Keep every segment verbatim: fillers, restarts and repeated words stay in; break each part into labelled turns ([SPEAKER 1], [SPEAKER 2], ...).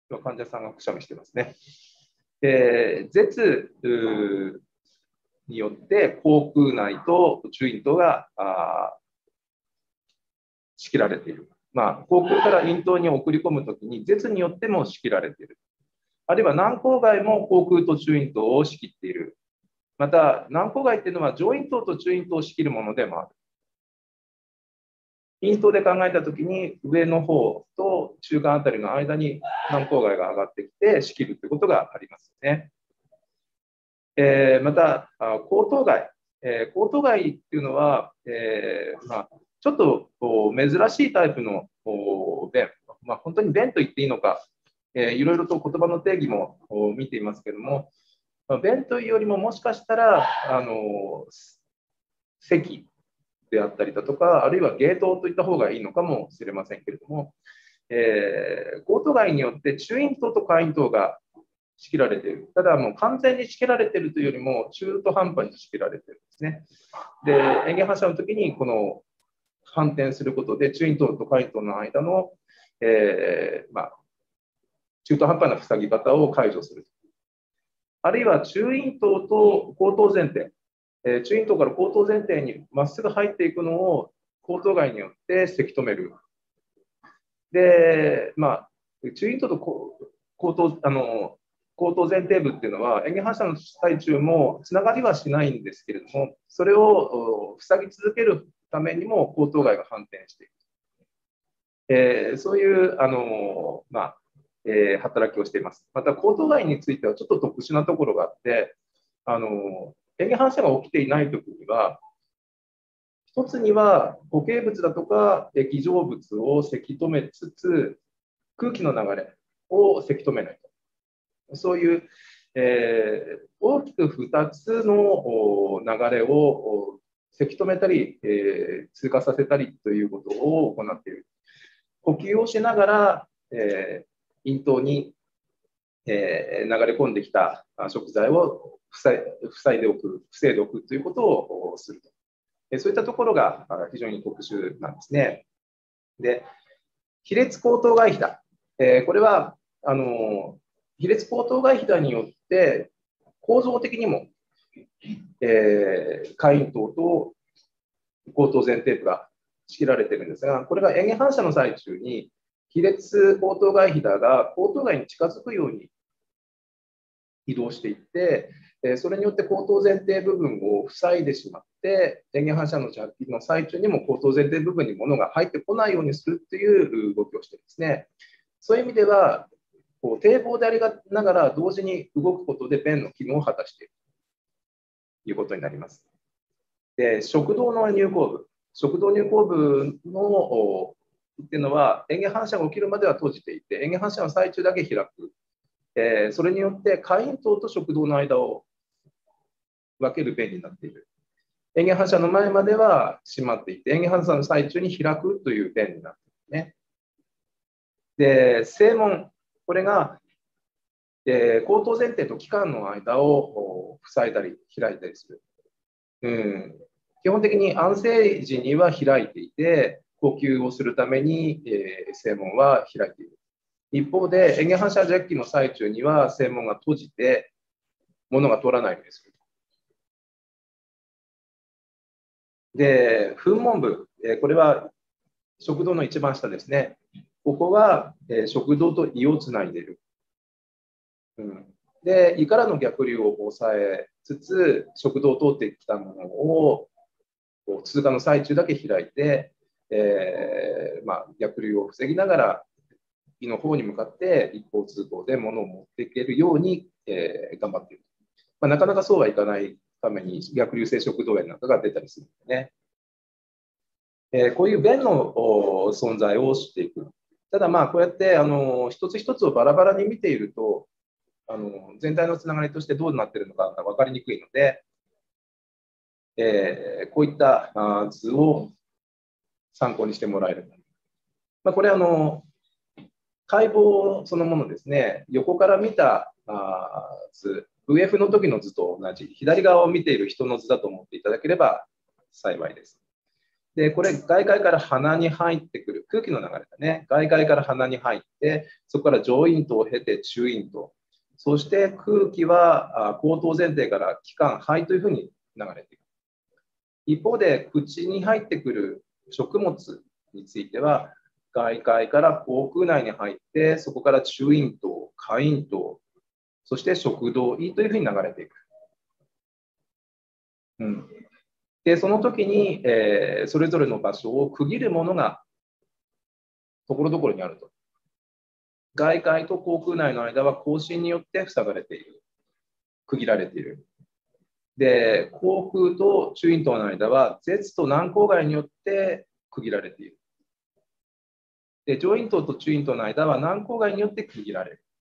[SPEAKER 1] 患者さんがくしゃみしてますね。えー、舌によって口腔内と中咽頭が仕切られている。まあ、口腔から咽頭に送り込むときに舌によっても仕切られている。あるいは軟口蓋も口腔と中咽頭を仕切っている。また、軟口蓋っていうのは上咽頭と中咽頭を仕切るものでもある。咽頭で考えたときに、上の方と中間あたりの間に軟口蓋が上がってきて仕切るということがありますね。えー、また、後頭蓋。えー、後頭蓋っていうのは、えーまあ、ちょっと珍しいタイプの便、まあ、本当に便と言っていいのか、えー、いろいろと言葉の定義も見ていますけれども、まあ、便というよりももしかしたら、あの咳であったりだとか、あるいは芸当といった方がいいのかもしれませんけれども、えー、後頭蓋によって中咽頭と下咽頭が仕切られている。ただ、もう完全に仕切られているというよりも、中途半端に仕切られているんですね。で、嚥下反射の時に、この反転することで、中咽頭と下咽頭の間の、えーまあ、中途半端な塞ぎ方を解除する。あるいは中咽頭と後頭前庭、えー、中咽頭から後頭前庭にまっすぐ入っていくのを後頭蓋によってせき止める。で、まあ、中咽頭と後頭、あの、後頭前庭部っていうのは、嚥下反射の最中もつながりはしないんですけれども、それを塞ぎ続けるためにも後頭蓋が反転していく。えー、そういうあの、まあえー、働きをしています。また、後頭蓋についてはちょっと特殊なところがあって、あの嚥下反射が起きていないときには、一つには固形物だとか液状物をせき止めつつ、空気の流れをせき止めないと。そういう、えー、大きくふたつの流れをせき止めたり、えー、通過させたりということを行っている。呼吸をしながら、えー、咽頭に、えー、流れ込んできた食材を塞いでおく、防いでおくということをすると。そういったところが非常に特殊なんですね。で、比列後頭蓋ひだ。えー、これは、あの、比列後頭蓋ひだによって構造的にも、えー、下咽頭と後頭前庭部が仕切られているんですが、これが嚥下反射の最中に、比列後頭蓋ひだが後頭蓋に近づくように移動していって、それによって後頭前庭部分を塞いでしまって、嚥下反射の着気の最中にも後頭前庭部分に物が入ってこないようにするという動きをしているんですね。そういう意味では、こう堤防でありながら同時に動くことで便の機能を果たしているということになります。で、食道の入口部。食道入口部のっていうのは、嚥下反射が起きるまでは閉じていて、嚥下反射の最中だけ開く。えー、それによって下咽頭と食道の間を分ける便になっている。嚥下反射の前までは閉まっていて、嚥下反射の最中に開くという便になっているね。で、正門、これが、えー、後頭前庭と気管の間を塞いだり開いたりする。うん、基本的に安静時には開いていて、呼吸をするために、えー、正門は開いている。一方で、嚥下反射弱気の最中には正門が閉じて、物が通らないようにする。で、噴門部、えー、これは食道の一番下ですね。ここは、えー、食道と胃をつないでいる。うん、で、胃からの逆流を抑えつつ、食道を通ってきたものを通過の最中だけ開いて、えーまあ、逆流を防ぎながら、胃の方に向かって一方通行で物を持っていけるように、えー、頑張っている。まあ、なかなかそうはいかないために逆流性食道炎なんかが出たりするんですね。えー、こういう便の存在を知っていく。ただまあこうやってあの一つ一つをバラバラに見ているとあの全体のつながりとしてどうなっているのか分かりにくいので、えー、こういった図を参考にしてもらえる。まあ、これあの解剖そのものですね、横から見た図、ブイエフ の時の図と同じ、左側を見ている人の図だと思っていただければ幸いです。 で、これ、外界から鼻に入ってくる空気の流れだね。外界から鼻に入って、そこから上咽頭を経て中咽頭。そして空気は口頭前庭から気管、肺というふうに流れていく。一方で、口に入ってくる食物については、外界から口腔内に入って、そこから中咽頭、下咽頭、そして食道胃というふうに流れていく。うん、でその時に、えー、それぞれの場所を区切るものがところどころにあると。外界と口腔内の間は口唇によって塞がれている。区切られている。で、口腔と中咽頭の間は舌と軟口蓋によって区切られている。で、上咽頭と中咽頭の間は軟口蓋によって区切られる。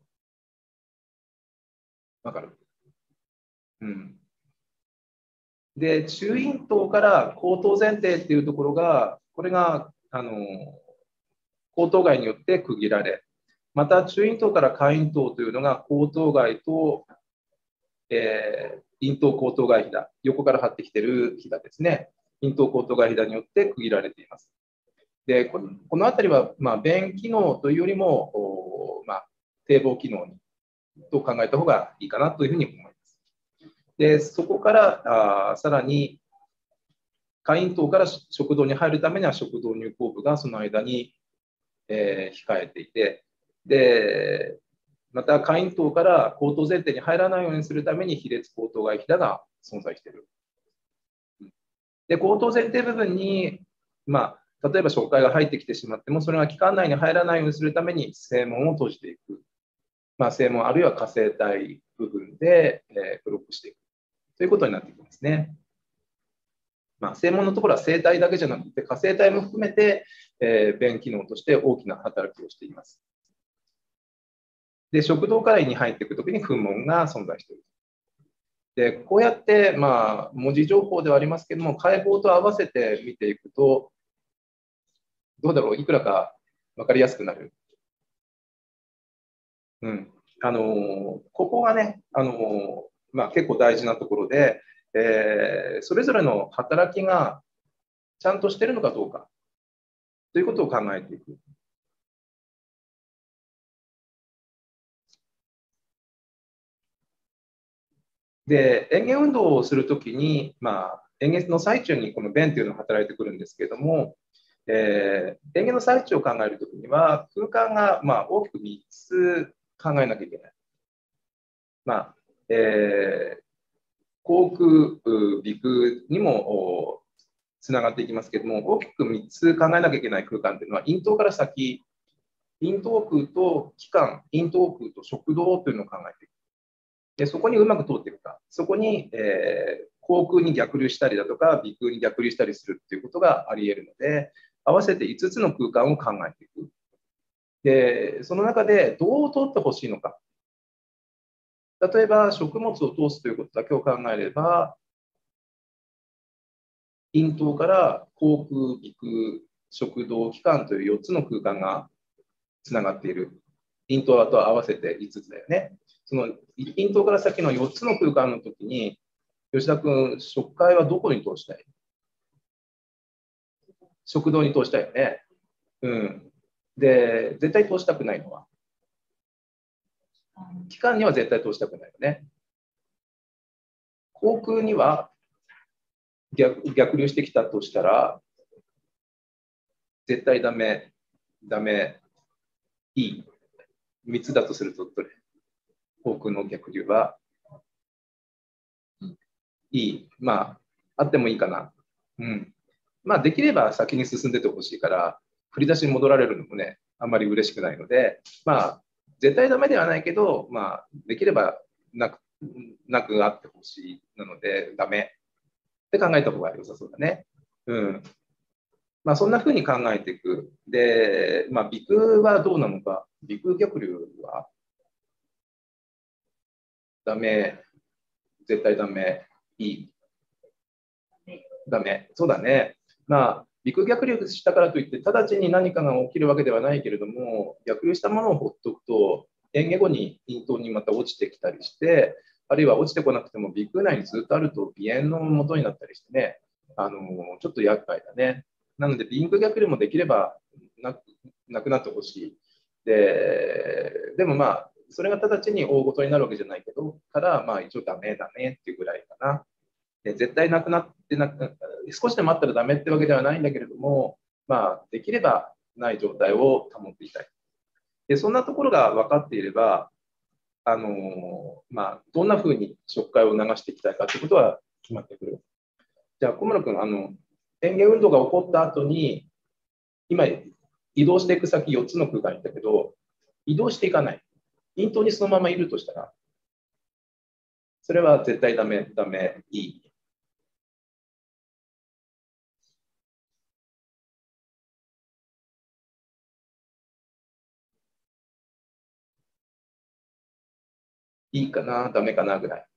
[SPEAKER 1] わかる？うん。で、中咽頭から口頭前庭っていうところが、これが、あの、口頭蓋によって区切られ、また中咽頭から下咽頭というのが口頭蓋と、えー、咽頭口頭蓋ひだ、横から張ってきているひだですね。咽頭口頭蓋ひだによって区切られています。で、この、この辺りは、まあ、便機能というよりも、まあ、堤防機能にと考えた方がいいかなというふうに思います。で、そこからあさらに下咽頭から食道に入るためには食道入口部がその間に、えー、控えていて、で、また下咽頭から口頭前庭に入らないようにするために比列口頭蓋ひだが存在している。で、口頭前庭部分に、まあ、例えば食塊が入ってきてしまっても、それが気管内に入らないようにするために正門を閉じていく。まあ、正門あるいは下声帯部分で、えー、ブロックしていく。ということになってきますね。まあ、正門のところは声帯だけじゃなくて、下声帯も含めて、えー、便機能として大きな働きをしています。で、食道から胃に入っていくときに糞門が存在している。で、こうやって、まあ、文字情報ではありますけども、解剖と合わせて見ていくと、どうだろう、いくらか分かりやすくなる。うん。あのー、ここがね、あのー、まあ、結構大事なところで、えー、それぞれの働きがちゃんとしているのかどうかということを考えていく。で、嚥下運動をするときに、まあ、嚥下の最中にこの便というのが働いてくるんですけれども、えー、嚥下の最中を考えるときには、空間が、まあ、大きくみっつ考えなきゃいけない。まあ、えー、口腔、鼻腔にもつながっていきますけれども、大きくみっつ考えなきゃいけない空間というのは、咽頭から先、咽頭腔と気管、咽頭腔と食道というのを考えていく。でそこにうまく通っていくか、そこに、えー、口腔に逆流したりだとか、鼻腔に逆流したりするということがあり得るので、合わせていつつの空間を考えていく。で、その中でどう通ってほしいのか。例えば、食物を通すということだけを考えれば、咽頭から口腔、鼻腔、食道、気管というよっつの空間がつながっている。咽頭と合わせていつつだよね。その咽頭から先のよっつの空間のときに、吉田君、食塊はどこに通したい？食道に通したいよね。うん。で、絶対通したくないのは気管には絶対通したくないよね。口腔には 逆, 逆流してきたとしたら、絶対ダメ、ダメ、いい。みっつだとすると、どれ？口腔の逆流は、いい。まあ、あってもいいかな。うん。まあ、できれば先に進んでてほしいから、振り出しに戻られるのもね、あんまり嬉しくないので、まあ、絶対ダメではないけど、まあ、できればなく、なくあってほしいなので、ダメって考えた方が良さそうだね。うん。まあ、そんなふうに考えていく。で、まあ、鼻腔はどうなのか。鼻腔逆流はダメ、絶対ダメ、いい。ダメ。そうだね。まあ、鼻腔逆流したからといって、直ちに何かが起きるわけではないけれども、逆流したものを放っておくと、嚥下後に咽頭にまた落ちてきたりして、あるいは落ちてこなくても鼻腔内にずっとあると鼻炎の元になったりしてね、 あのちょっと厄介だね。なので、リンク逆流もできればななくなってほしい。で、でもまあ、それが直ちに大ごとになるわけじゃないけど、から、まあ一応ダメだねっていうぐらいかな。で絶対なくなってなく、少しでもあったらダメってわけではないんだけれども、まあ、できればない状態を保っていたい。で、そんなところが分かっていれば、あのまあ、どんなふうに食会を流していきたいかということは決まってくる。じゃあ、小村君、あの、嚥下運動が起こった後に、今、移動していく先よっつの空間にいたけど、移動していかない。咽頭にそのままいるとしたら、それは絶対ダメ、ダメ、いい。いいかな、ダメかなぐらい。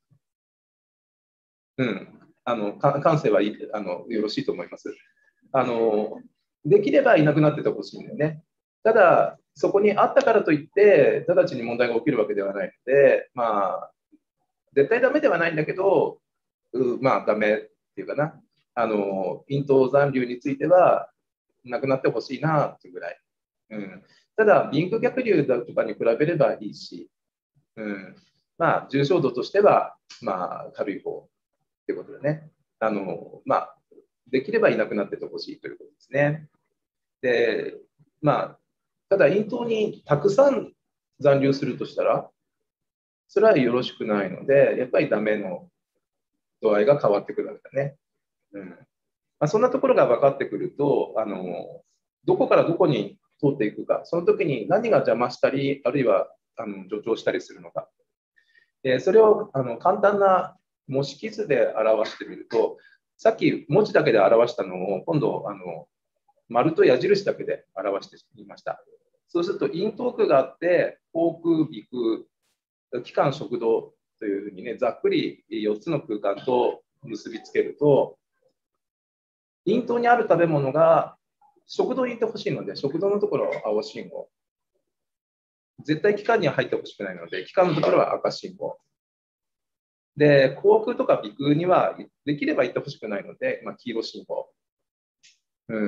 [SPEAKER 1] うん。あの、か感性はいいあのよろしいと思います。あの、できればいなくなっててほしいんだよね。ただ、そこにあったからといって、直ちに問題が起きるわけではないので、まあ、絶対ダメではないんだけど、うまあ、ダメっていうかな。あの、咽頭残留については、なくなってほしいなっていうぐらい。うん。ただ、リンク逆流だとかに比べればいいし、うん。まあ、重症度としては、まあ、軽い方っていうことでね。あの、まあ、できればいなくなっててほしいということですね。で、まあ、ただ、咽頭にたくさん残留するとしたら、それはよろしくないので、やっぱりダメの度合いが変わってくるわけだね。うんまあ、そんなところが分かってくると、あのどこからどこに通っていくか、その時に何が邪魔したり、あるいはあの助長したりするのか。でそれをあの簡単な模式図で表してみると、さっき文字だけで表したのを、今度あの丸と矢印だけで表してみました。そうすると、咽頭腔があって、口腔、鼻腔、気管、食道というふうにね、ざっくりよっつの空間と結びつけると、咽頭にある食べ物が食道に行ってほしいので、食道のところは青信号。絶対気管には入ってほしくないので、気管のところは赤信号。で、口腔とか鼻腔にはできれば行ってほしくないので、まあ、黄色信号。うん。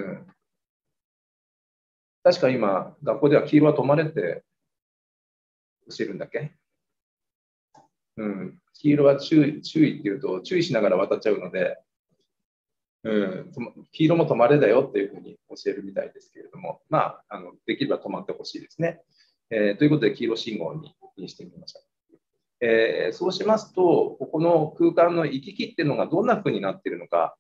[SPEAKER 1] 確か今、学校では黄色は止まれって教えるんだっけ？うん。黄色は注意、注意っていうと、注意しながら渡っちゃうので、うん、黄色も止まれだよっていうふうに教えるみたいですけれども、まあ、あのできれば止まってほしいですね。えー、ということで、黄色信号ににしてみました。えー、そうしますと、ここの空間の行き来っていうのがどんなふうになっているのか。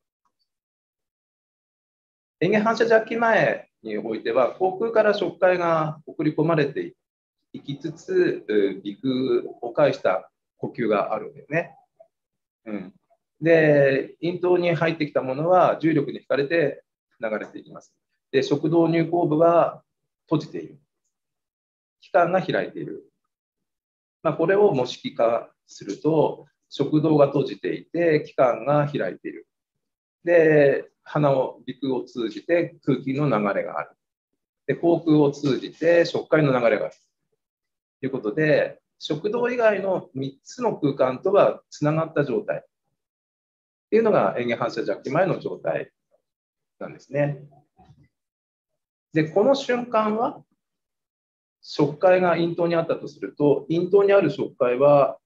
[SPEAKER 1] 嚥下反射ジャッキ前においては、口腔から食塊が送り込まれていきつつ、鼻腔を介した呼吸があるんだよね。うん、で、咽頭に入ってきたものは重力に引かれて流れていきます。で、食道入口部は閉じている。気管が開いている。まあ、これを模式化すると、食道が閉じていて、気管が開いている。で、鼻を、鼻腔を通じて空気の流れがある。で、口腔を通じて食塊の流れがある。ということで、食道以外のみっつの空間とはつながった状態っていうのが嚥下反射ジャッキ前の状態なんですね。で、この瞬間は、食塊が咽頭にあったとすると、咽頭にある食塊は、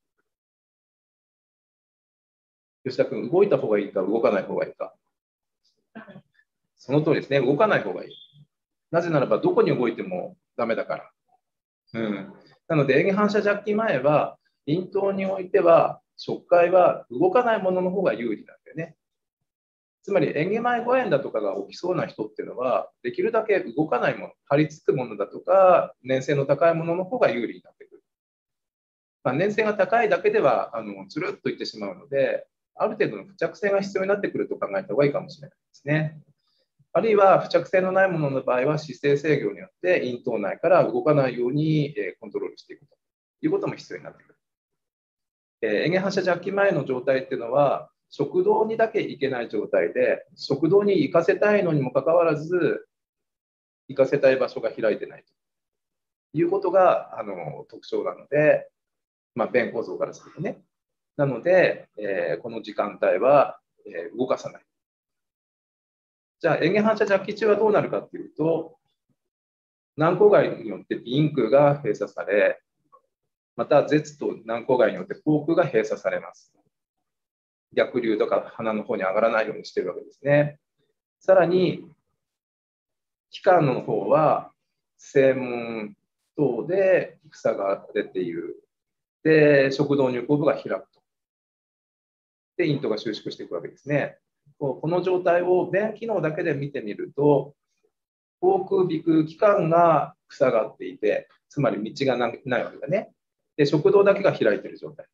[SPEAKER 1] 吉田君、動いた方がいいか、動かない方がいいか。その通りですね、動かない方がいい。なぜならば、どこに動いてもダメだから。うん、なので、嚥下反射ジャッキ前は、咽頭においては、食塊は動かないものの方が有利なんだよね。つまり、嚥下前誤嚥だとかが起きそうな人っていうのは、できるだけ動かないもの、張り付くものだとか、粘性の高いものの方が有利になってくる。まあ、粘性が高いだけでは、あのつるっといってしまうので、ある程度の付着性が必要になってくると考えた方がいいかもしれないですね。あるいは付着性のないものの場合は姿勢制御によって咽頭内から動かないようにコントロールしていくということも必要になってくる。えー、嚥下反射ジャッキ前の状態っていうのは食道にだけ行けない状態で、食道に行かせたいのにもかかわらず行かせたい場所が開いてないということがあの特徴なので、まあ、便構造からするとね。なので、えー、この時間帯はえー、動かさない。じゃあ、塩原反射弱気中はどうなるかというと、軟口蓋によって鼻咽腔が閉鎖され、また、舌と軟口蓋によって口腔が閉鎖されます。逆流とか鼻の方に上がらないようにしているわけですね。さらに、気管の方は、声門等で房が出ている。で、食道入口部が開くと。で、咽頭が収縮していくわけですね。この状態を便機能だけで見てみると、口腔、鼻腔、気管が塞がっていて、つまり道がないわけだね。で、食道だけが開いている状態。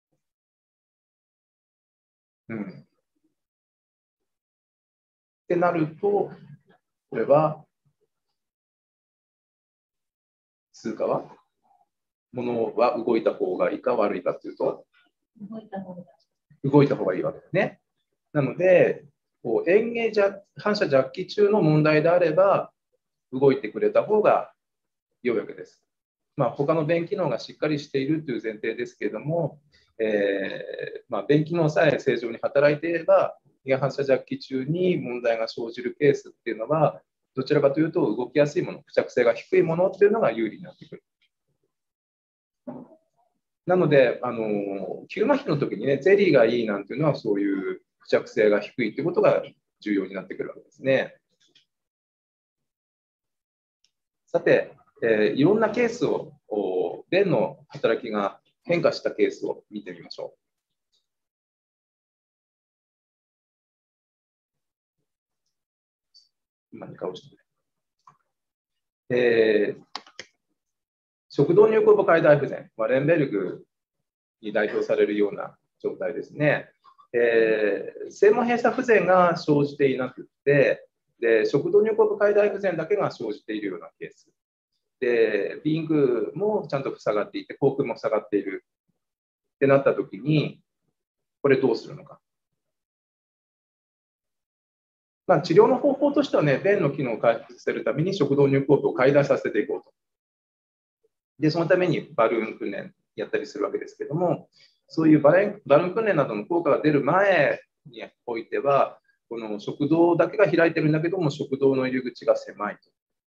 [SPEAKER 1] うん。ってなると、これは、通過はものは動いた方がいいか悪いかというと、動いた方が動いた方がいいわけですね。なので、こう嚥下反射弱気中の問題であれば、動いてくれた方が良いわけです。まあ、他の便機能がしっかりしているという前提ですけれども、えーまあ、便機能さえ正常に働いていれば、嚥下反射弱気中に問題が生じるケースっていうのは、どちらかというと動きやすいもの、付着性が低いものっていうのが有利になってくる。なので、あの急麻痺の時にね、ゼリーがいいなんていうのは、そういう付着性が低いということが重要になってくるわけですね。さて、えー、いろんなケースを、便の働きが変化したケースを見てみましょう。今に顔してえー、食道入口部解大不全、ワレンベルグに代表されるような状態ですね。えー、声門閉鎖不全が生じていなくて、で食道入口部解大不全だけが生じているようなケース。で、鼻腔もちゃんと塞がっていて、口腔も塞がっているってなったときに、これどうするのか。まあ、治療の方法としてはね、便の機能を回復させるために食道入口部を解脱させていこうと。で、そのためにバルーン訓練やったりするわけですけども、そういうバルーン訓練などの効果が出る前においては、この食道だけが開いてるんだけども、食道の入り口が狭いと。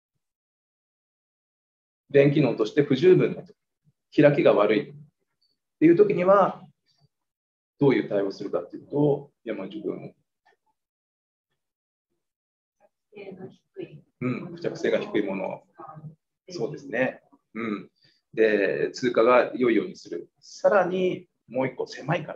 [SPEAKER 1] 便機能として不十分だと。開きが悪いっていう時には、どういう対応をするかというと、山内君。うん、付着性が低いもの。そうですね。うん。で、通過が良いようにする。さらに、もう一個狭いから。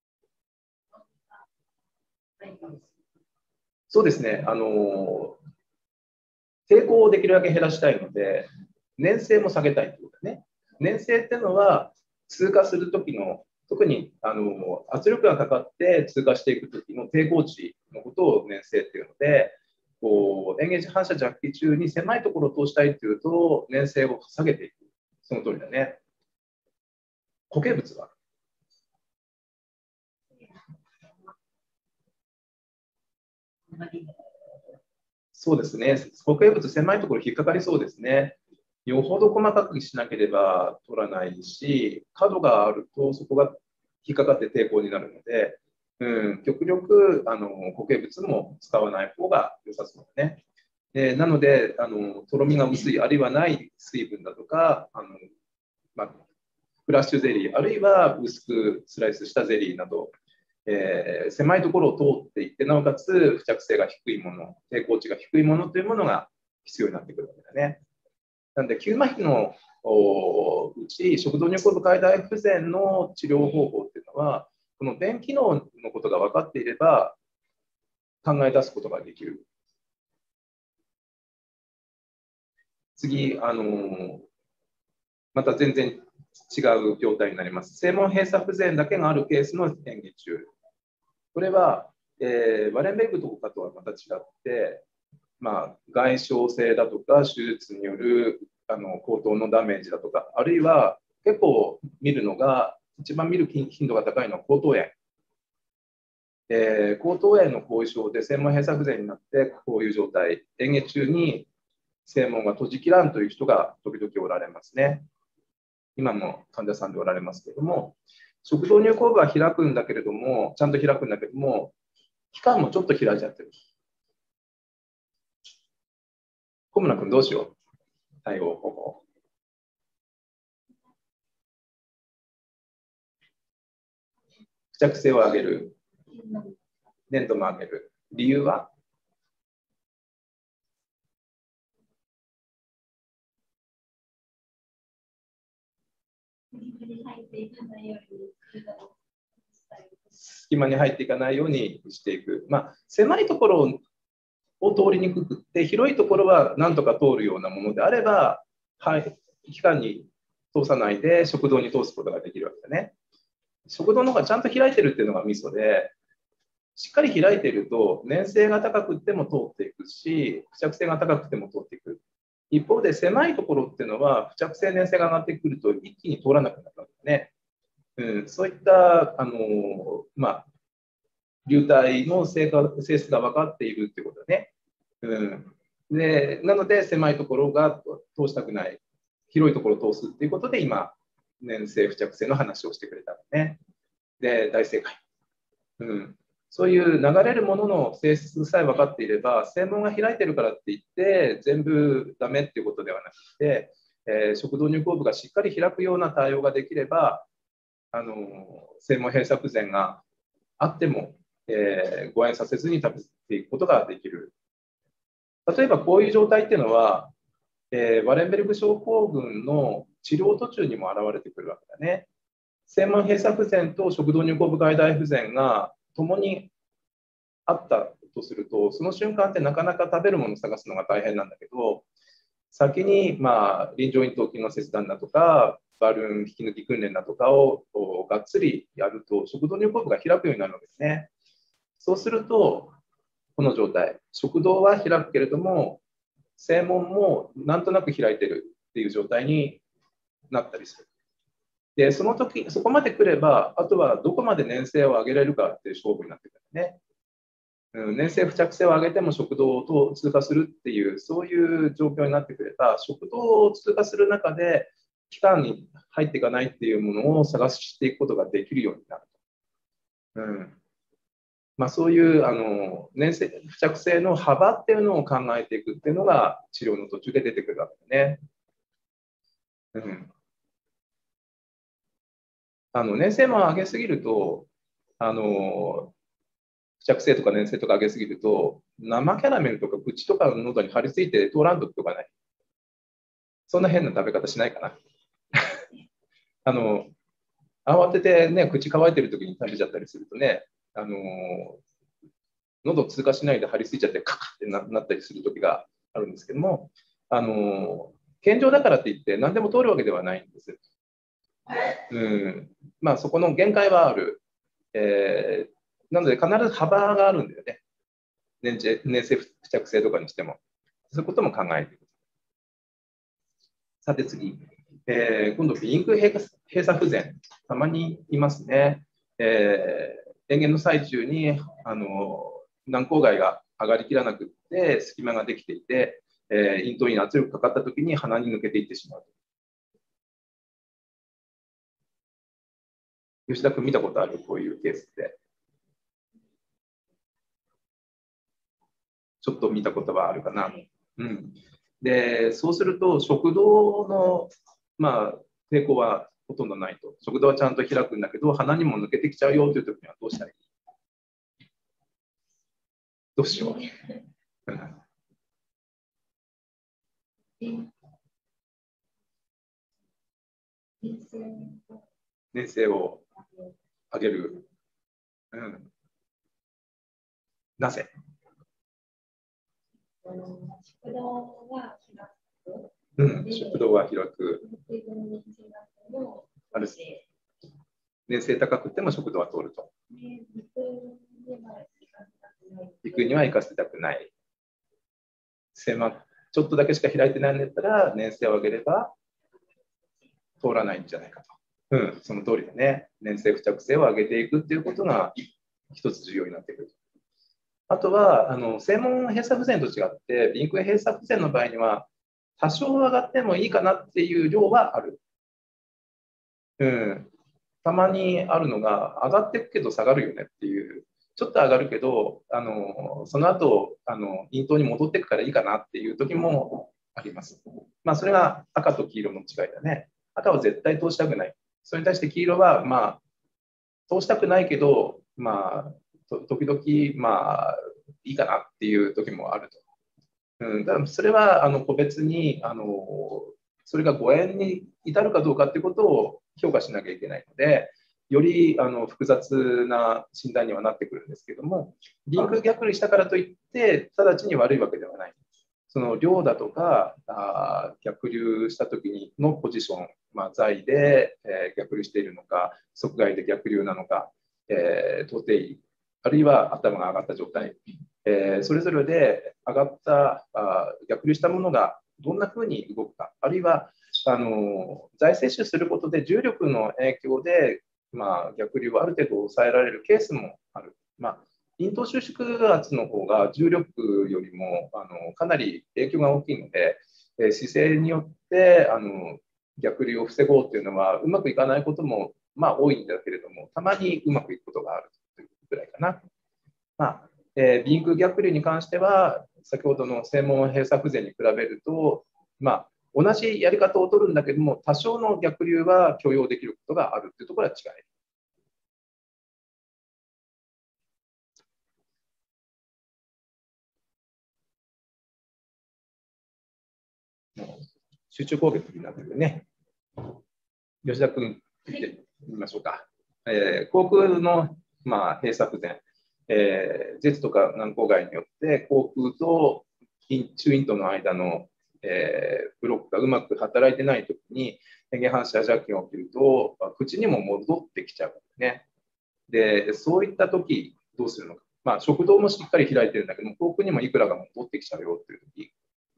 [SPEAKER 1] そうですね。あの、抵抗をできるだけ減らしたいので、粘性も下げたいということね。粘性っていうのは、通過するときの、特にあの圧力がかかって通過していくときの抵抗値のことを粘性っていうので、こう、嚥下反射弱気中に狭いところを通したいというと、粘性を下げていく。その通りだね。固形物はそうですね。固形物、狭いところ引っかかりそうですね。よほど細かくしなければ取らないし、角があるとそこが引っかかって抵抗になるので、うん、極力あの固形物も使わない方が良さそうだね。でなのであの、とろみが薄い、あるいはない水分だとか、あのまあ、フラッシュゼリー、あるいは薄くスライスしたゼリーなど、えー、狭いところを通っていって、なおかつ付着性が低いもの、抵抗値が低いものというものが必要になってくるわけだね。なので、急麻痺のうち、食道入口部解大不全の治療方法っていうのは、この便機能のことが分かっていれば、考え出すことができる。次、あのまた全然違う病態になります。声門閉鎖不全だけがあるケースの嚥下中。これは、えー、ワレンベルグとかとはまた違って、まあ、外傷性だとか、手術によるあの口頭のダメージだとか、あるいは結構見るのが、一番見る頻度が高いのは口頭炎。えー、口頭炎の後遺症で声門閉鎖不全になって、こういう状態、嚥下中に声門が閉じきらんという人が時々おられますね。今も患者さんでおられますけれども、食道入口部は開くんだけれども、ちゃんと開くんだけれども、 期間もちょっと開いちゃってる。小村君どうしよう、対応方法。付着性を上げる。粘度も上げる。理由は？隙間に入っていかないようにしていく。まあ、狭いところを通りにくくって、広いところはなんとか通るようなものであれば、はい、期間に通さないで食道に通すことができるわけだね。食道の方がちゃんと開いてるっていうのがミソで、しっかり開いていると粘性が高くても通っていくし、付着性が高くても通っていく。一方で狭いところっていうのは付着性、粘性が上がってくると一気に通らなくなるわけですね。うん、そういったあの、まあ、流体の性質が分かっているっていうことだね。うん、でなので狭いところが通したくない、広いところを通すっていうことで今粘性付着性の話をしてくれたのね。で大正解。うん、そういう流れるものの性質さえ分かっていれば、正門が開いてるからって言って全部ダメっていうことではなくて、えー、食道入口部がしっかり開くような対応ができれば、あの正門閉鎖不全があっても、えー、誤嚥させずに食べていくことができる。例えばこういう状態っていうのは、えー、ワレンベルグ症候群の治療途中にも現れてくるわけだね。正門閉鎖不全と食道入口部外大不全が共にあったとすると、その瞬間ってなかなか食べるものを探すのが大変なんだけど、先に、まあ、臨場咽頭筋の切断だとか、バルーン引き抜き訓練だとかをがっつりやると、食道入口部が開くようになるわけですね。そうすると、この状態、食道は開くけれども、正門もなんとなく開いてるっていう状態になったりする。で、その時、そこまで来れば、あとはどこまで粘性を上げられるかっていう勝負になってくるね。うん、粘性付着性を上げても食道を通過するっていう、そういう状況になってくれば、食道を通過する中で、期間に入っていかないっていうものを探していくことができるようになる。うんまあ、そういうあの粘性付着性の幅っていうのを考えていくっていうのが治療の途中で出てくるわけね。うん、あの粘性も上げすぎると、あの付着性とか粘性とか上げすぎると、生キャラメルとか口とかの喉に張り付いて通らんとかない。そんな変な食べ方しないかな。あの慌ててね、口乾いてる時に食べちゃったりするとね、あの喉通過しないで張り付いちゃってカカって な, なったりする時があるんですけども、あの健常だからって言って何でも通るわけではないんです。うんまあ、そこの限界はある。えー、なので必ず幅があるんだよね。粘性付着性とかにしても。そういうことも考えていく。さて次、えー、今度、鼻腔閉鎖不全、たまにいますね。えー、電源の最中にあの軟口蓋が上がりきらなくて隙間ができていて、えー、咽頭に圧力かかったときに鼻に抜けていってしまう。吉田君見たことあるこういうケースって。ちょっと見たことはあるかな。うん、でそうすると食道の、まあ、抵抗はほとんどないと。食道はちゃんと開くんだけど鼻にも抜けてきちゃうよというときにはどうしたらいい？どうしよう。粘性を上げる。うん、なぜ？
[SPEAKER 2] 食道は開く。
[SPEAKER 1] うん、食道は開く。ある粘性高くても食道は通ると。鼻腔には行かせたくない。狭ちょっとだけしか開いてないんだったら粘性を上げれば通らないんじゃないかと。うん、その通りだね。粘性付着性を上げていくっていうことが一つ重要になってくる。あとは、あの正門閉鎖不全と違って、鼻腔閉鎖不全の場合には、多少上がってもいいかなっていう量はある。うん、たまにあるのが、上がっていくけど下がるよねっていうちょっと上がるけど、あのその後あの咽頭に戻っていくからいいかなっていう時もあります。まあ、それが赤と黄色の違いだね。赤は絶対通したくない。それに対して黄色は、まあ、通したくないけど、まあ、時々、まあ、いいかなっていう時もあると。うん、だからそれはあの個別にあの、それが誤嚥に至るかどうかっていうことを評価しなきゃいけないので、よりあの複雑な診断にはなってくるんですけども、リンク逆流したからといって、直ちに悪いわけではない。その量だとか、あ逆流した時にのポジション、まあ、座で、えー、逆流しているのか、側外で逆流なのか、えー、頭底、あるいは頭が上がった状態、えー、それぞれで上がったあ逆流したものがどんなふうに動くか、あるいはあの財摂取することで重力の影響で、まあ、逆流をある程度抑えられるケースもある。まあ、咽頭収縮圧の方が重力よりもあのかなり影響が大きいので、えー、姿勢によってあの逆流を防ごうというのはうまくいかないことも、まあ、多いんだけれども、たまにうまくいくことがあるというぐらいかな。まあえー、鼻腔逆流に関しては、先ほどの声門閉鎖不全に比べると、まあ、同じやり方を取るんだけども、多少の逆流は許容できることがあるというところは違い。集中攻撃になってるね。吉田君、見てみましょうか。えー、口腔の、まあ、閉鎖不全、えー、舌とか軟口蓋によって口腔と中咽頭の間の、えー、ブロックがうまく働いてないときに、嚥下反射邪気が起きると、口にも戻ってきちゃうんですね。で、そういったとき、どうするのか。まあ、食道もしっかり開いてるんだけども、口腔にもいくらが戻ってきちゃうよっていうとき、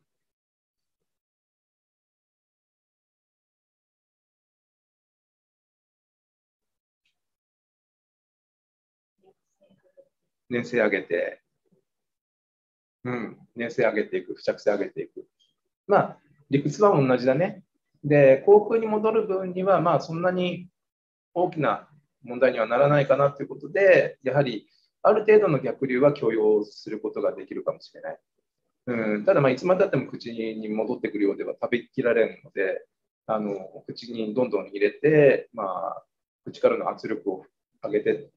[SPEAKER 1] 粘性上げて、うん、粘性上げていく、付着性上げていく。まあ、理屈は同じだね。で、口腔に戻る分には、まあ、そんなに大きな問題にはならないかなということで、やはり、ある程度の逆流は許容することができるかもしれない。うん、ただ、まあ、いつまでたっても口に戻ってくるようでは食べきられるので、あの口にどんどん入れて、まあ、口からの圧力を上げていって、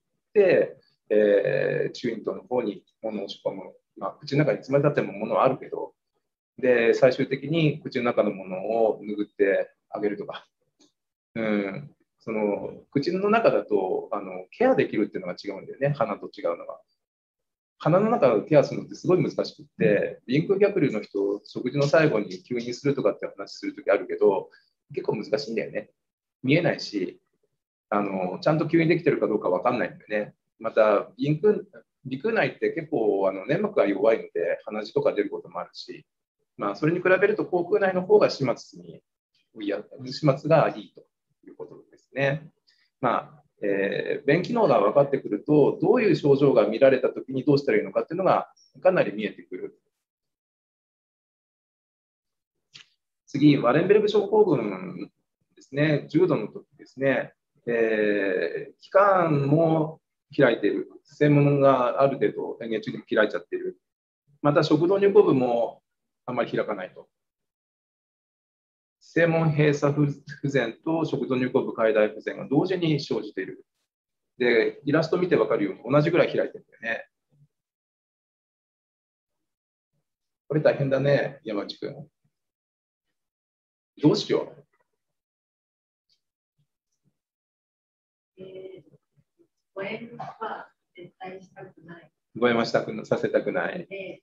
[SPEAKER 1] えー、中咽頭の方に物を押し込む。まあ、口の中にいつまでたっても物はあるけど、で、最終的に口の中のものを拭ってあげるとか、うん、その口の中だとあのケアできるっていうのが違うんだよね、鼻と違うのは。鼻の中をケアするのってすごい難しくって、鼻腔逆流の人、食事の最後に吸引するとかって話するときあるけど、結構難しいんだよね。見えないし、あのちゃんと吸引できてるかどうか分かんないんだよね。また、鼻腔鼻腔内って結構あの粘膜が弱いので、鼻血とか出ることもあるし、まあ、それに比べると口腔内の方が始末に始末がいいということですね。まあえー、便機能が分かってくると、どういう症状が見られたときにどうしたらいいのかっていうのがかなり見えてくる。次、ワレンベルグ症候群ですね、重度の時ですね、えー、気管も開いている、声門がある程度、嚥下中にも開いちゃっている、また食道入口部もあまり開かないと。声門閉鎖不全と食道入口部開大不全が同時に生じている。で、イラスト見て分かるように同じぐらい開いてるんだよね。これ大変だね、山内くん。どうしよう。
[SPEAKER 2] えー、誤嚥は絶対したくない。
[SPEAKER 1] 誤嚥はしたくさせたくない。
[SPEAKER 2] で、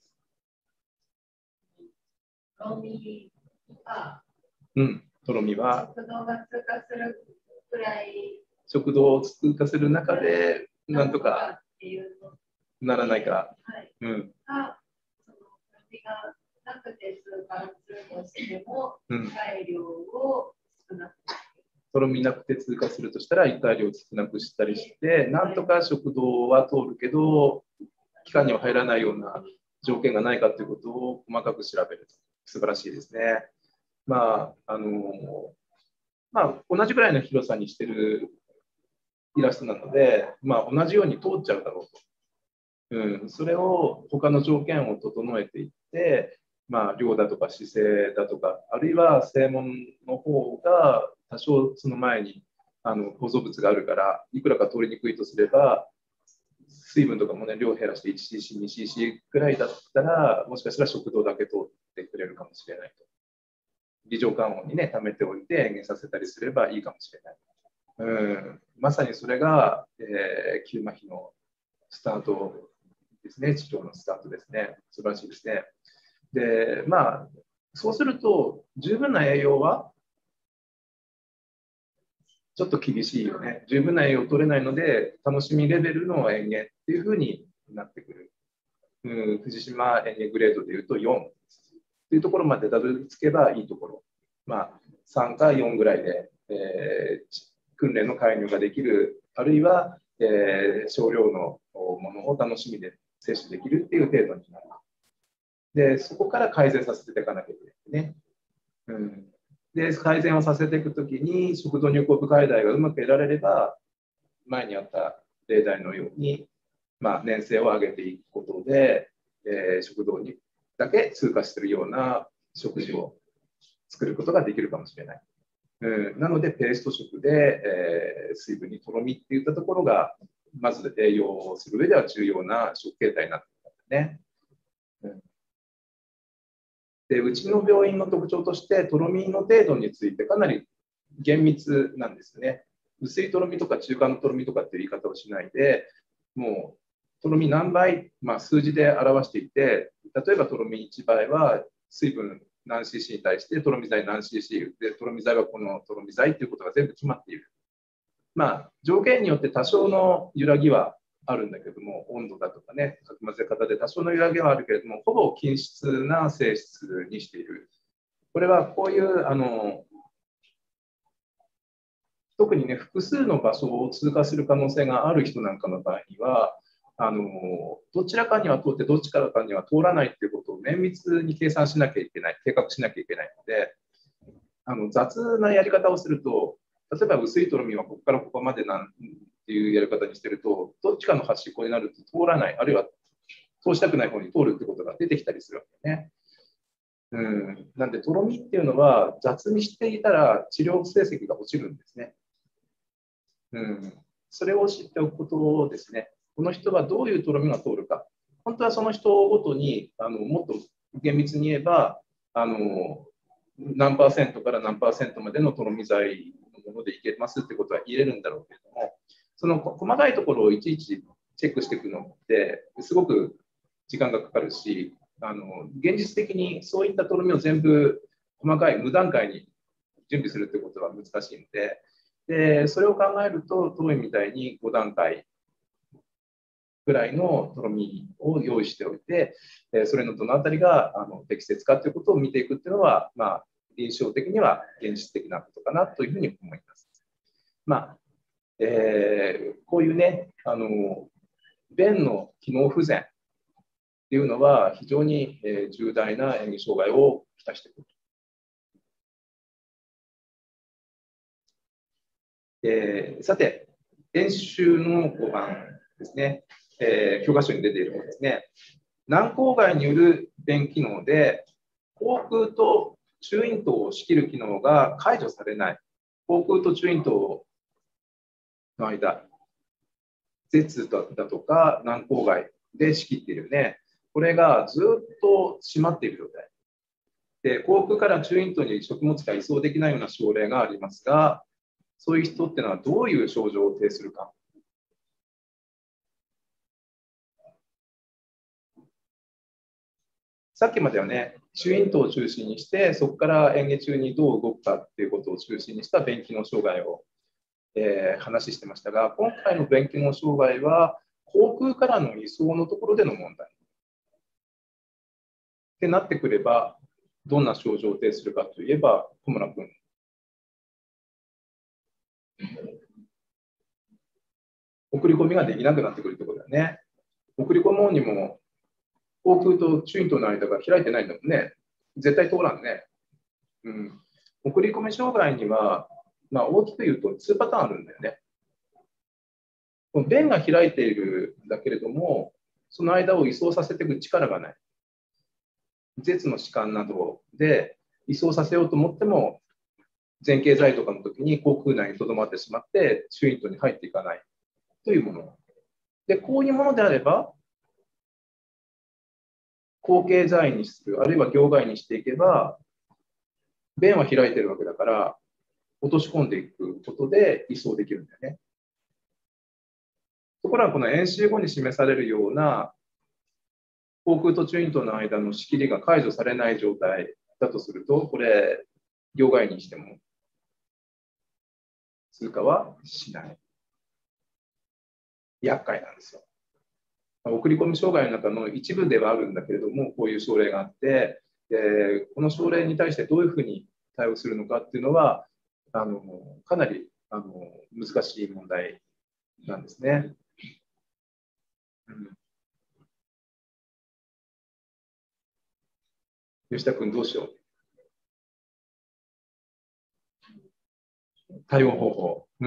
[SPEAKER 2] とろみは、
[SPEAKER 1] うん、とろみは、
[SPEAKER 2] 食道が通過するくらい、
[SPEAKER 1] 食道を通過する中で、なんとかならないか。
[SPEAKER 2] はい、
[SPEAKER 1] うん。
[SPEAKER 2] か、そのとろみがなくて通過するとしても、体量を少なくする。
[SPEAKER 1] とろみなくて通過するとしたら、一体量を少なくしたりして、なんとか食道は通るけど、気管には入らないような条件がないかということを細かく調べる。素晴らしいですね。まあ、あの、まあ、同じぐらいの広さにしてるイラストなので、まあ、同じように通っちゃうだろうと。 うん、それを他の条件を整えていって、まあ、量だとか姿勢だとか、あるいは正門の方が多少その前にあの構造物があるから、いくらか通りにくいとすれば、水分とかもね、量を減らして いちシーシー、にシーシー くらいだったら、もしかしたら食道だけ通ってくれるかもしれないと。微乗感温にね、溜めておいて、延減させたりすればいいかもしれない。うん、まさにそれが、えー、急麻痺のスタートですね、治療のスタートですね。素晴らしいですね。で、まあ、そうすると、十分な栄養はちょっと厳しいよね。十分な栄養を取れないので、楽しみレベルの延減っていうふうになってくる。うん、藤島延減グレードでいうとよんっていうところまでたどり着けばいいところ。まあ、さんかよんぐらいで、えー、訓練の介入ができる、あるいは、えー、少量のものを楽しみで摂取できるっていう程度になる。で、そこから改善させていかなきゃいけないね。うん、で、改善をさせていくときに、食道入口部解題がうまく得られれば、前にあった例題のように、まあ、粘性を上げていくことで、えー、食道にだけ通過するような食事を作ることができるかもしれない。うん、なので、ペースト食で、えー、水分にとろみっていったところが、まず栄養をする上では重要な食形態になってくるんですね。うんで、うちの病院の特徴として、とろみの程度についてかなり厳密なんですね。薄いとろみとか中間のとろみとかっていう言い方をしないで、もうとろみ何倍、まあ、数字で表していて、例えばとろみいちばいは水分何 シーシー に対してとろみ剤何 シーシー で、とろみ剤はこのとろみ剤ということが全部決まっている。まあ、条件によって多少の揺らぎはあるんだけども、温度だとかね、かき混ぜ方で多少の揺らぎはあるけれども、ほぼ均質な性質にしている。これはこういうあの特にね、複数の場所を通過する可能性がある人なんかの場合には、あのどちらかには通って、どっちからかには通らないということを綿密に計算しなきゃいけない、計画しなきゃいけないので、あの雑なやり方をすると、例えば薄いとろみはここからここまでなんていうやり方にしてると、どっちかの端っこになると通らない、あるいは通したくない方に通るってことが出てきたりするわけね。うん、なんで、とろみっていうのは雑にしていたら治療成績が落ちるんですね。うん、それを知っておくことですね。この人はどういうとろみが通るか。本当はその人ごとにあのもっと厳密に言えばあの何パーセントから何パーセントまでのとろみ剤のものでいけますってことは言えるんだろうけれども、その細かいところをいちいちチェックしていくのってすごく時間がかかるし、あの現実的にそういったとろみを全部細かい無段階に準備するってことは難しいので、でそれを考えると当院みたいにご段階ぐらいのとろみを用意しておいて、それのどのあたりがあの適切かということを見ていくっていうのは、まあ、臨床的には現実的なことかなというふうに思います。まあえー、こういうね、あの便の機能不全っていうのは非常に、えー、重大な演技障害をきたしてくる。えー、さて、演習のごばんですね、えー、教科書に出ているものですね。軟口蓋による便機能で、口腔と中咽頭を仕切る機能が解除されない。口腔と中咽頭の間、舌だとか軟口蓋で仕切っているね。これがずっと閉まっている状態。で、口腔から中咽頭に食物が移送できないような症例がありますが、そういう人っていうのはどういう症状を呈するか。さっきまではね、中咽頭を中心にして、そこから嚥下中にどう動くかっていうことを中心にした便機能障害を、えー、話してましたが、今回の便機能障害は、口腔からの移送のところでの問題。ってなってくれば、どんな症状を呈するかといえば、小村君。送り込みができなくなってくるってことだよね。送り込もうにも、口腔と中咽頭の間が開いてないんだもんね。絶対通らんね。うん、送り込み障害には、まあ、大きく言うとにパターンあるんだよね。この便が開いているんだけれども、 その間を移送させていく力がない。舌の弛緩などで移送させようと思っても、前傾剤とかの時に口腔内にとどまってしまって、中咽頭に入っていかないというもの。で、こういうものであれば、後傾剤にする、あるいは行外にしていけば、弁は開いてるわけだから、落とし込んでいくことで移送できるんだよね。ところが、この演習後に示されるような、口腔と中咽頭の間の仕切りが解除されない状態だとすると、これ、行外にしても通過はしない。厄介なんですよ。送り込み障害の中の一部ではあるんだけれども、こういう症例があって、でこの症例に対してどういうふうに対応するのかっていうのは、あのかなりあの難しい問題なんですね。うん、吉田君、どうしよう。対応方法。うん、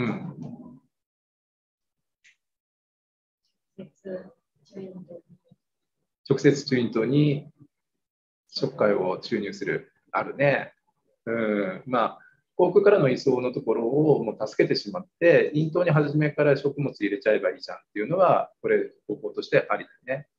[SPEAKER 1] 直接中咽頭にちょっかいを注入する。あるね。うん、まあ、口腔からの移送のところをもう助けてしまって、咽頭に初めから食物入れちゃえばいいじゃんっていうのは、これ、方法としてありだよね。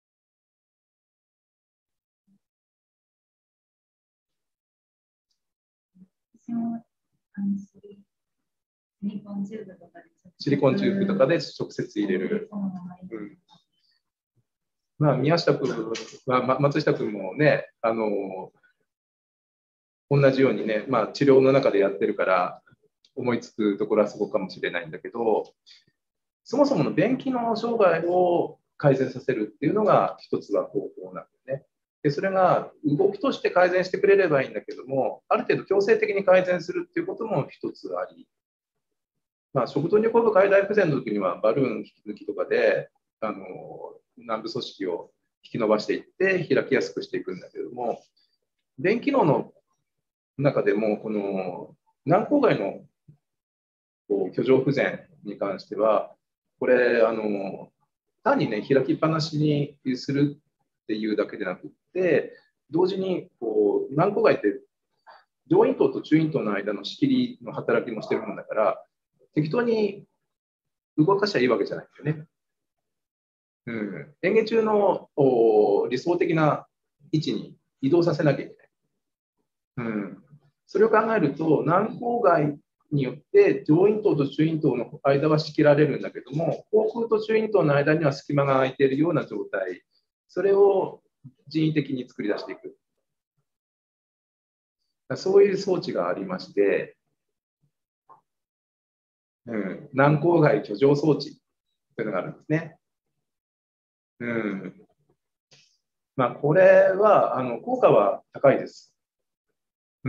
[SPEAKER 1] シリコンチューブとかでシリコンチューブとかで直接入れる。うん、まあ、宮下君は、松下君もね、あの同じようにね、まあ、治療の中でやってるから思いつくところはそこかもしれないんだけど、そもそもの便機能障害を改善させるっていうのが一つは方法なんだよね。でそれが動きとして改善してくれればいいんだけども、ある程度強制的に改善するっていうことも一つあり、まあ、食道に起こる解体不全の時にはバルーン引き抜きとかであの軟部組織を引き伸ばしていって開きやすくしていくんだけども、便機能の中でもこの軟口蓋のこう居上不全に関しては、これあの単にね開きっぱなしにするっていうだけでなくって、同時にこう軟口蓋って上咽頭と中咽頭の間の仕切りの働きもしてるもんだから、適当に動かしゃいいわけじゃないんだよね。うん、演芸中の理想的な位置に移動させなきゃいけない。うん、それを考えると、軟口蓋によって上咽頭と中咽頭の間は仕切られるんだけども、口腔と中咽頭の間には隙間が空いているような状態、それを人為的に作り出していく。そういう装置がありまして、うん、軟口蓋居上装置というのがあるんですね。うん、まあ、これはあの効果は高いです。うん、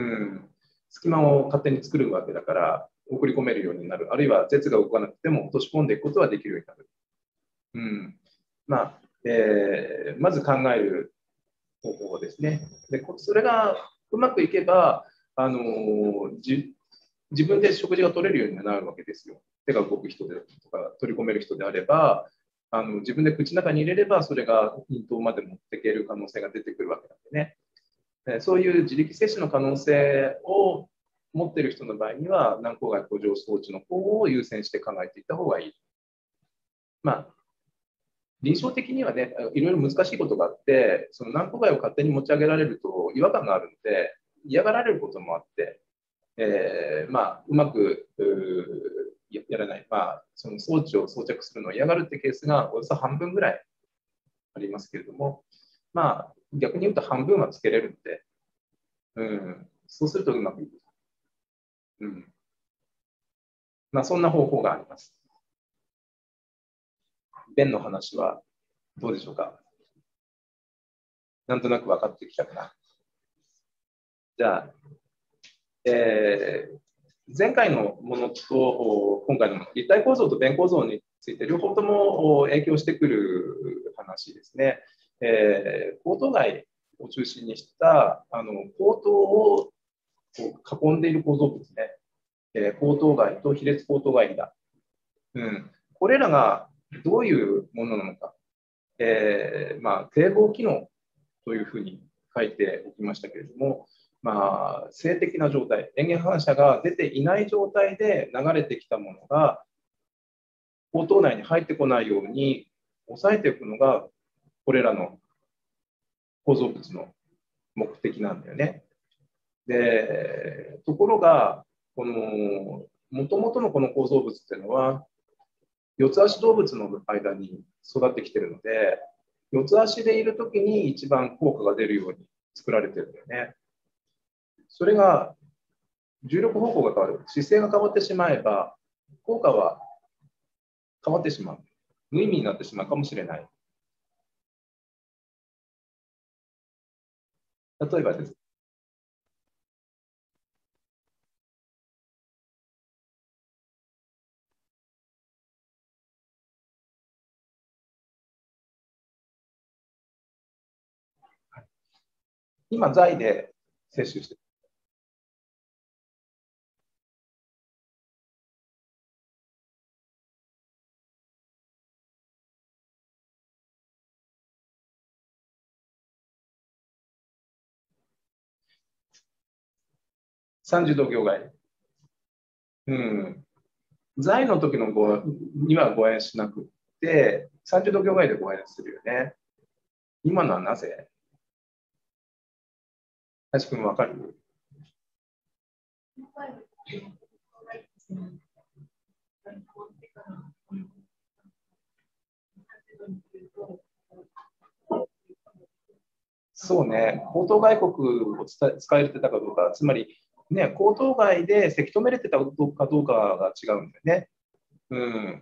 [SPEAKER 1] 隙間を勝手に作るわけだから送り込めるようになる、あるいは舌が動かなくても落とし込んでいくことはできるようになる。うん、まあえー、まず考える方法ですね。でそれがうまくいけば、あのー、じ自分で食事が取れるようになるわけですよ。手が動く人でとか取り込める人であれば、あの自分で口の中に入れればそれが咽頭まで持っていける可能性が出てくるわけなんでね。そういう自力摂取の可能性を持っている人の場合には、軟口蓋補助装置の方を優先して考えていった方がいい。まあ、臨床的にはね、いろいろ難しいことがあって、その軟口蓋を勝手に持ち上げられると違和感があるので、嫌がられることもあって、えー、まあ、うまくやらない、まあ、その装置を装着するのを嫌がるってケースがおよそ半分ぐらいありますけれども、まあ、逆に言うと半分はつけれるので、うん、そうするとうまくいく。うん、まあ、そんな方法があります。便の話はどうでしょうか。なんとなく分かってきたかな。じゃあ、えー、前回のものと今回のもの、立体構造と便構造について両方とも影響してくる話ですね。えー、口頭蓋を中心にしたあの口頭を囲んでいる構造物ね、えー、口頭蓋と比列口頭蓋だ、うん。これらがどういうものなのか。 えーまあ、堤防機能というふうに書いておきましたけれども、まあ、静的な状態、電源反射が出ていない状態で流れてきたものが、口頭内に入ってこないように抑えていくのが、これらの構造物の目的なんだよね。で、ところが、この、もともとのこの構造物っていうのは、四つ足動物の間に育ってきているので、四つ足でいるときに一番効果が出るように作られているんだよね。それが重力方向が変わる、姿勢が変わってしまえば、効果は変わってしまう。無意味になってしまうかもしれない。例えばです。今、財で摂取している。さんじゅうど業外。うん。財の時のごにはご縁しなくて、さんじゅうど業外でご縁するよね。今のはなぜ？林くんわかる？そうね、口頭外国を使えてたかどうか、つまり、ね、口頭外でせき止めれてたかどうかが違うんだよね。うん。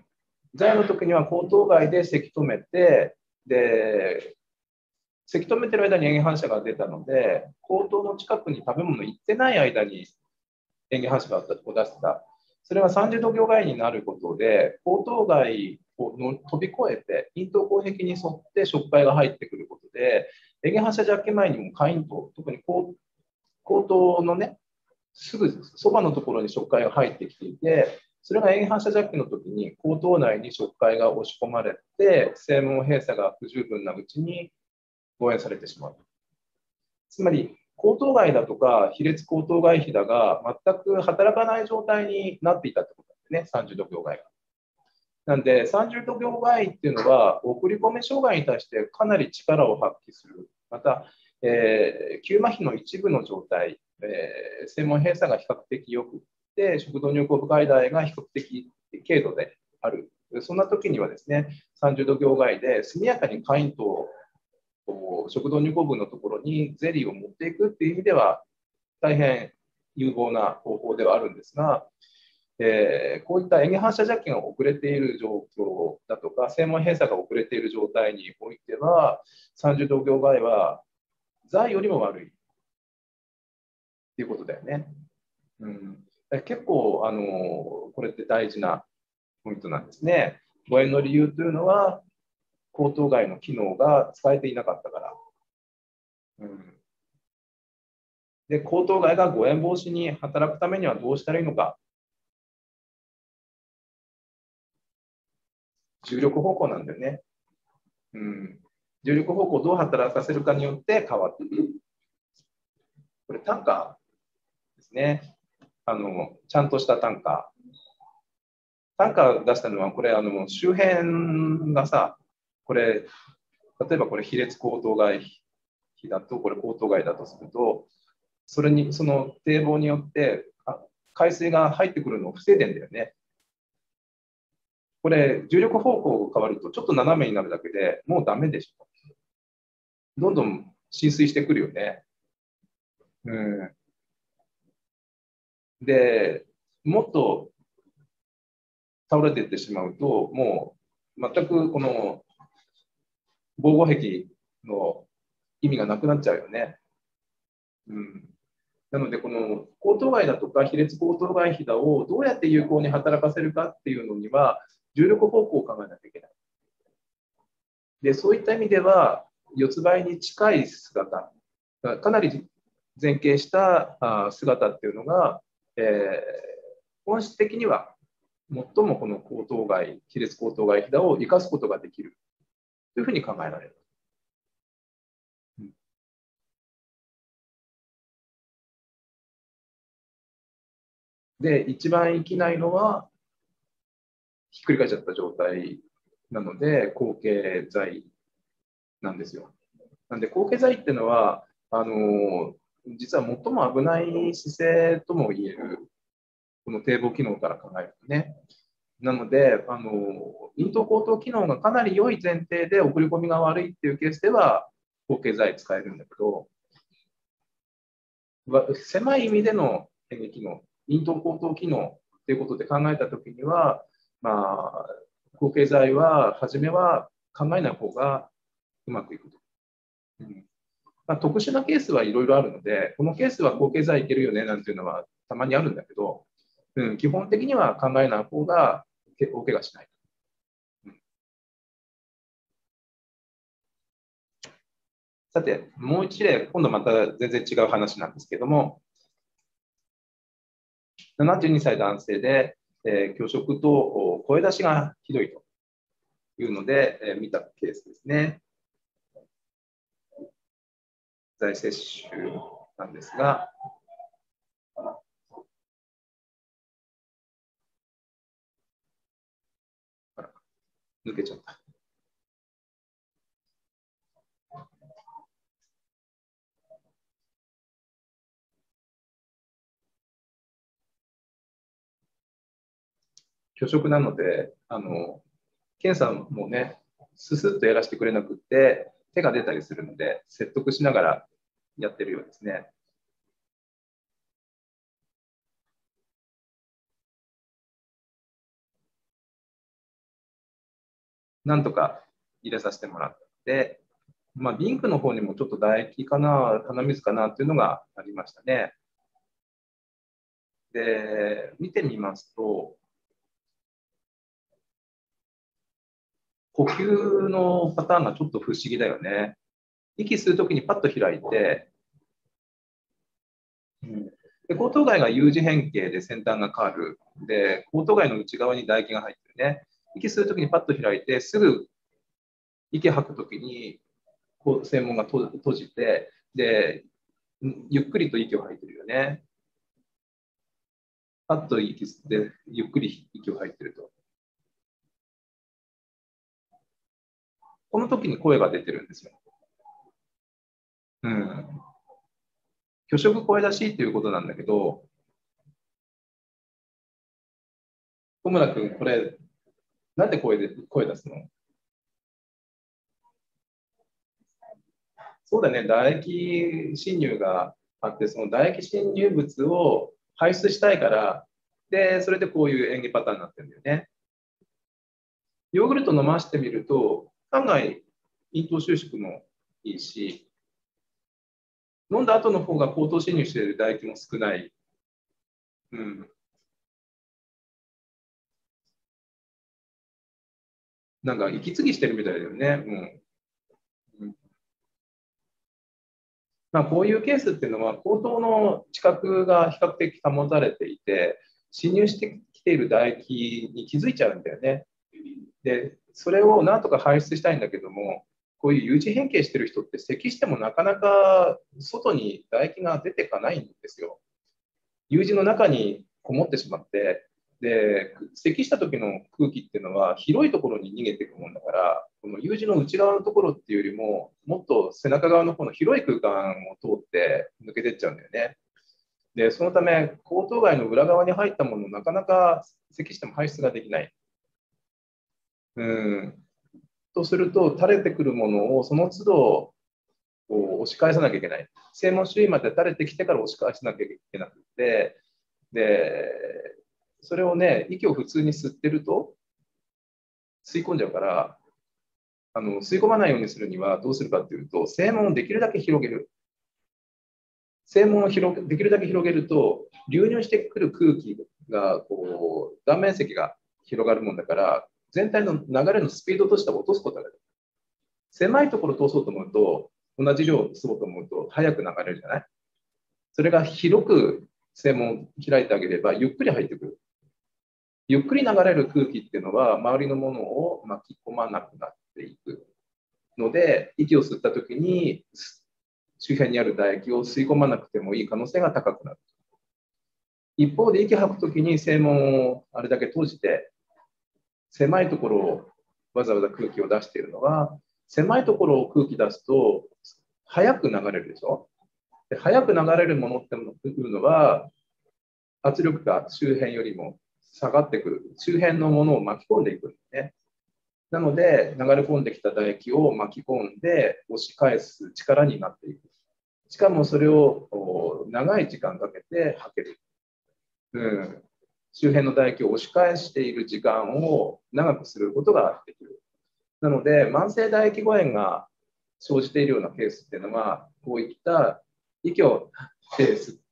[SPEAKER 1] 財の時には口頭外でせき止めて、で、せき止めてる間に塩原反射が出たので、口頭の近くに食べ物行ってない間に塩原反射が出してた。それはさんじゅうど業外になることで、口頭外を飛び越えて、咽頭口壁に沿って触界が入ってくることで、塩原反射邪気前にも下咽頭、特に口頭のね、すぐそばのところに触界が入ってきていて、それが塩反射邪気の時に口頭内に触界が押し込まれて、声門閉鎖が不十分なうちに誤嚥されてしまう。つまり、口頭外だとか、比列口頭外比だが全く働かない状態になっていたってことですね、さんじゅうど業外が。なんで、さんじゅうど業外っていうのは、送り込み障害に対してかなり力を発揮する。また、えー、吸麻痺の一部の状態、えー、声門閉鎖が比較的よくて、食道入口部外大が比較的軽度である。そんな時にはですね、さんじゅうど業外で速やかに下咽頭、食道入口部のところにゼリーを持っていくっていう意味では、大変有効な方法ではあるんですが、えー、こういった塩原反射邪気が遅れている状況だとか、声門閉鎖が遅れている状態においては、さんじゅうど業外は、財よりも悪いっていうことだよね。うん、結構、あのこれって大事なポイントなんですね。誤嚥の理由というのは、口頭外の機能が使えていなかったから。うん、で、口頭外が誤嚥防止に働くためにはどうしたらいいのか。重力方向なんだよね。うん、重力方向をどう働かせるかによって変わってくる。これ、単価ですね。あのちゃんとした単価。単価出したのは、これ、あの周辺がさ、これ、例えばこれ、比列口頭外比だと、これ、口頭外だとすると、それに、その堤防によって、海水が入ってくるのを防いでんだよね。これ、重力方向が変わると、ちょっと斜めになるだけでもうダメでしょ。どんどん浸水してくるよね。うん、で、もっと倒れていってしまうと、もう全くこの防護壁の意味がなくなっちゃうよね。うん、なので、この口頭外だとか比列口頭外比だをどうやって有効に働かせるかっていうのには、重力方向を考えなきゃいけない。で、そういった意味では、四つ倍に近い姿、かなり前傾した姿っていうのが、えー、本質的には最もこの口頭外、比列口頭外比だを生かすことができる。 というふうに考えられる。で、一番生きないのは、ひっくり返っちゃった状態なので、後継罪なんですよ。なんで、後継罪っていうのは、あの実は最も危ない姿勢とも言える、この堤防機能から考えるとね。なので、あの咽頭後頭機能がかなり良い前提で送り込みが悪いっていうケースでは、後継剤使えるんだけど、狭い意味での変異機能、咽頭後頭機能ということで考えたときには、まあ、後継剤は初めは考えない方がうまくいくと。うんまあ、特殊なケースはいろいろあるので、このケースは後継剤いけるよねなんていうのはたまにあるんだけど、うん、基本的には考えない方が大怪我しない。うん、さて、もう一例、今度また全然違う話なんですけども、ななじゅうにさい男性で、えー、拒食と声出しがひどいというので、えー、見たケースですね。在接種なんですが、抜けちゃった。拒食なので、あの検査もね、ススッとやらせてくれなくて、手が出たりするので、説得しながらやってるようですね。なんとか入れさせてもらって、まあ、リンクの方にもちょっと唾液かな、鼻水かなっていうのがありましたね。で、見てみますと、呼吸のパターンがちょっと不思議だよね。息吸うときにパッと開いて、うん、で喉頭蓋が U 字変形で先端が変わる。で、喉頭蓋の内側に唾液が入ってるね。息吸うときにパッと開いて、すぐ息吐くときにこう声門が閉じて、で、ゆっくりと息を吐いてるよね。パッと息吸って、ゆっくり息を吐いてると。この時に声が出てるんですよ。うん。拒食声出しっていうことなんだけど、小村君、これ、なんで声で声出すの？そうだね、唾液侵入があって、その唾液侵入物を排出したいから、で、それでこういう演技パターンになってるんだよね。ヨーグルト飲ましてみると、案外、咽頭収縮もいいし、飲んだ後の方が後頭侵入している唾液も少ない。うん。なんか息継ぎしてるみたいだよね。うん。まあ、こういうケースっていうのは、口頭の知覚が比較的保たれていて、侵入してきている唾液に気づいちゃうんだよね。で、それをなんとか排出したいんだけども、こういう U 字変形してる人って咳してもなかなか外に唾液が出てかないんですよ。U 字の中にこもってしまって、で、咳した時の空気っていうのは広いところに逃げていくもんだから、この U 字の内側のところっていうよりも、もっと背中側の方の広い空間を通って抜けていっちゃうんだよね。で、そのため、喉頭蓋の裏側に入ったものをなかなか咳しても排出ができない。うんとすると、垂れてくるものをその都度こう押し返さなきゃいけない。正門周囲まで垂れてきてから押し返さなきゃいけなくて、で、それをね、息を普通に吸ってると吸い込んじゃうから、あの吸い込まないようにするにはどうするかっていうと、正門をできるだけ広げる。正門を広できるだけ広げると、流入してくる空気がこう断面積が広がるもんだから、全体の流れのスピードとしては落とすことができる。狭いところを通そうと思うと、同じ量を吸おうと思うと早く流れるじゃない。それが広く正門を開いてあげれば、ゆっくり入ってくる。ゆっくり流れる空気っていうのは、周りのものを巻き込まなくなっていく。 ので、息を吸ったときに周辺にある唾液を吸い込まなくてもいい可能性が高くなる。一方で息を吐くときに声門をあれだけ閉じて、狭いところをわざわざ空気を出しているのは、狭いところを空気出すと速く流れるでしょ。で、速く流れるものっていうのは、圧力が周辺よりも下がってくる、周辺のものを巻き込んでいくんですね。なので、流れ込んできた唾液を巻き込んで押し返す力になっていく。しかもそれを長い時間かけて吐ける。うん、周辺の唾液を押し返している時間を長くすることができる。なので、慢性唾液誤嚥が生じているようなケースっていうのは、こういった息を吸って、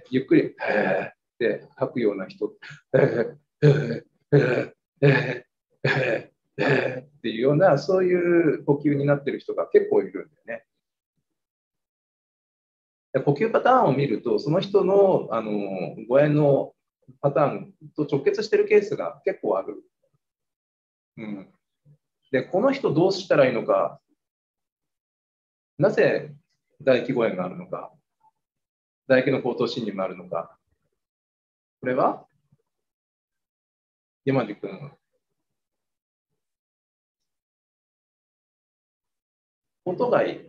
[SPEAKER 1] ゆっくり、へーって吐くような人、へーへーへーへーへーへーっていうような、そういう呼吸になっている人が結構いるんだよね。呼吸パターンを見ると、その人の、あの誤嚥のパターンと直結しているケースが結構ある。うん、で、この人どうしたらいいのか、なぜ唾液誤嚥があるのか、唾液の口頭侵入もあるのか、これは山地君。口頭蓋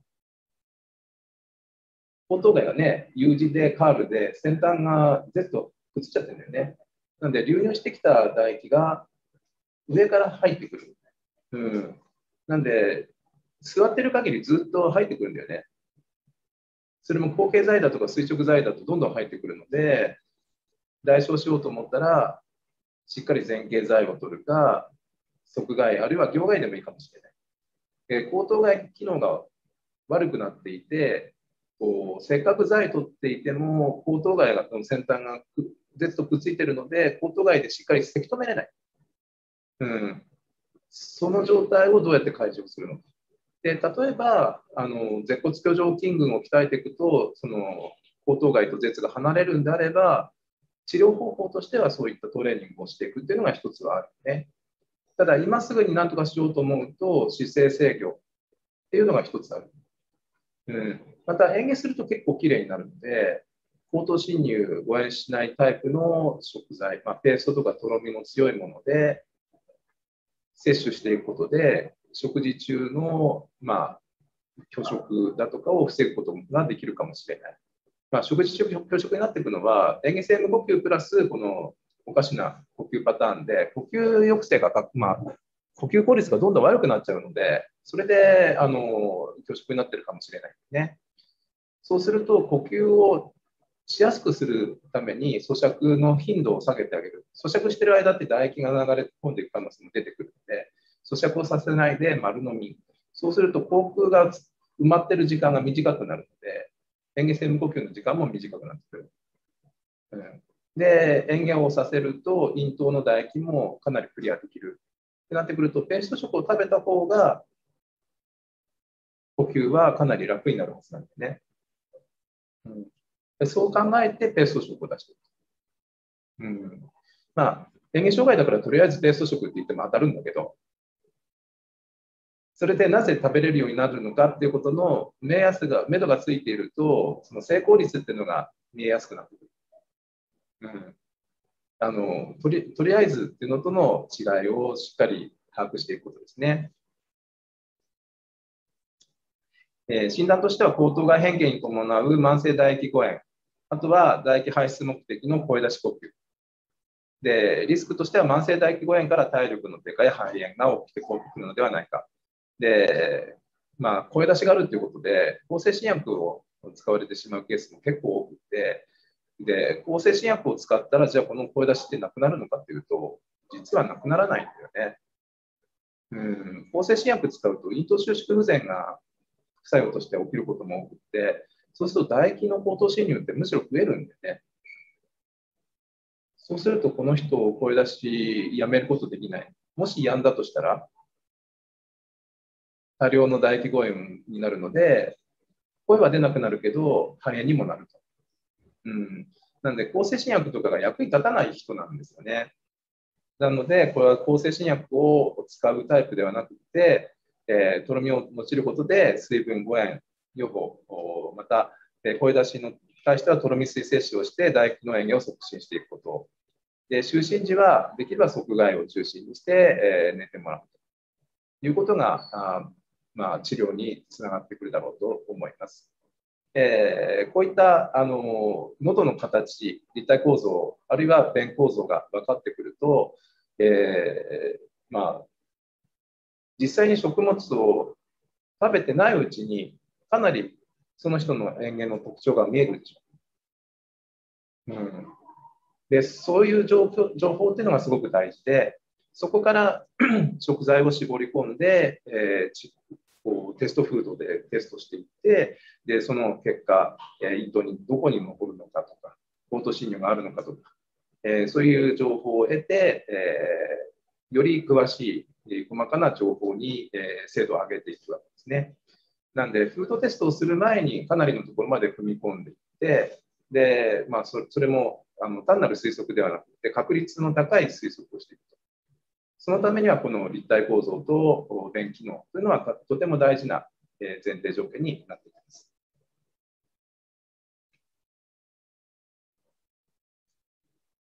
[SPEAKER 1] 口頭蓋がね、U 字でカールで、先端が Z くっつっちゃってるんだよね。なので、流入してきた唾液が上から入ってくる。うん。なんで、座ってる限りずっと入ってくるんだよね。それも後傾剤だとか垂直剤だとどんどん入ってくるので、代償しようと思ったら、しっかり前傾剤を取るか、側外、あるいは両外でもいいかもしれない。えー、口頭外機能が悪くなっていて、こうせっかく剤取っていても、口頭外が先端が Z とくっついているので、口頭外でしっかりせき止めれない。うん、その状態をどうやって解消するのか。で例えばあの舌骨挙上筋群を鍛えていくと、その口頭蓋と舌が離れるんであれば、治療方法としてはそういったトレーニングをしていくっていうのが一つはあるね。ただ今すぐに何とかしようと思うと姿勢制御っていうのが一つある。うん、また嚥下すると結構きれいになるので、口頭侵入誤嚥しないタイプの食材、まあ、ペーストとかとろみの強いもので摂取していくことで、食事中の、まあ、拒食だとかを防ぐことができるかもしれない。まあ、食事中拒食になっていくのは、嚥下性無呼吸プラスこのおかしな呼吸パターンで、呼吸抑制が、まあ、呼吸効率がどんどん悪くなっちゃうので、それであの拒食になっているかもしれないですね。そうすると、呼吸をしやすくするために咀嚼の頻度を下げてあげる。咀嚼している間って唾液が流れ込んでいく可能性も出てくるので、咀嚼をさせないで丸飲み。そうすると口腔が埋まっている時間が短くなるので、嚥下性無呼吸の時間も短くなってくる。うん、で、嚥下をさせると、咽頭の唾液もかなりクリアできる。ってなってくると、ペースト食を食べた方が、呼吸はかなり楽になるはずなんですね。うんそう考えてペースト食を出していく。うん、まあ、嚥下障害だからとりあえずペースト食って言っても当たるんだけど、それでなぜ食べれるようになるのかっていうことの目安が、目処がついていると、その成功率っていうのが見えやすくなってくる。うん、あのとり、とりあえずっていうのとの違いをしっかり把握していくことですね。えー、診断としては、口頭外変形に伴う慢性唾液誤嚥、あとは唾液排出目的の声出し呼吸。で、リスクとしては慢性唾液誤嚥から体力の低下や肺炎が起きてくるのではないか。で、まあ、声出しがあるということで、抗生新薬を使われてしまうケースも結構多くて、で、抗生新薬を使ったら、じゃあこの声出しってなくなるのかというと、実はなくならないんだよね。うん、抗生新薬使うと、咽頭収縮不全が副作用として起きることも多くて、そうすると唾液の口頭侵入ってむしろ増えるんでね。そうすると、この人を声出しやめることできない。もしやんだとしたら、多量の唾液誤嚥になるので、声は出なくなるけど、肺炎にもなると。うん、なので、抗生新薬とかが役に立たない人なんですよね。なので、これは抗生新薬を使うタイプではなくて、 えー、とろみを用いることで水分誤嚥予防、また、えー、声出しに対してはとろみ水摂取をして唾液の嚥下を促進していくこと。で、就寝時はできれば側外を中心にして、えー、寝てもらうということが、あまあ、治療につながってくるだろうと思います。えー、こういったあの喉の形、立体構造、あるいは弁構造が分かってくると、えーまあ、実際に食物を食べてないうちに、かなりその人の嚥下の特徴が見えるでしょう。うん、でそういう情報、情報っていうのがすごく大事で、そこから食材を絞り込んで、えー、こうテストフードでテストしていって、でその結果、えー、胃頭にどこに残るのかとか、嘔吐侵入があるのかとか、えー、そういう情報を得て、えー、より詳しい、細かな情報に、えー、精度を上げていくわけですね。なんで、フードテストをする前にかなりのところまで踏み込んでいって、でまあ、そ, それもあの単なる推測ではなくて、確率の高い推測をしていくと。そのためには、この立体構造と便機能というのはとても大事な前提条件になっています。